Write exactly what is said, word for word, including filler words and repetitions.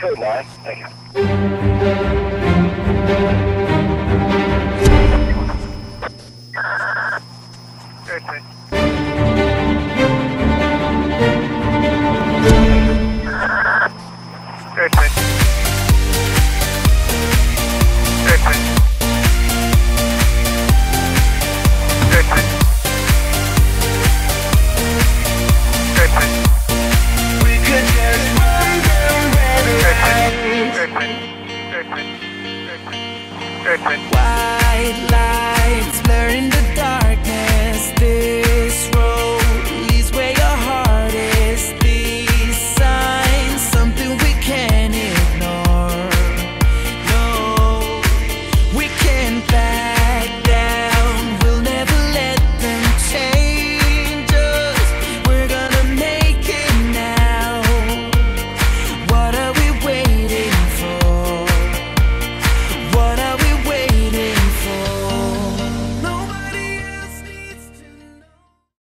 Code nine. Thank you. Good, good. Good, good. Good, good. Good, good. Good, good. We could just run down Good, red good. lights. Good, good. Good, good. Good, good. Good, good.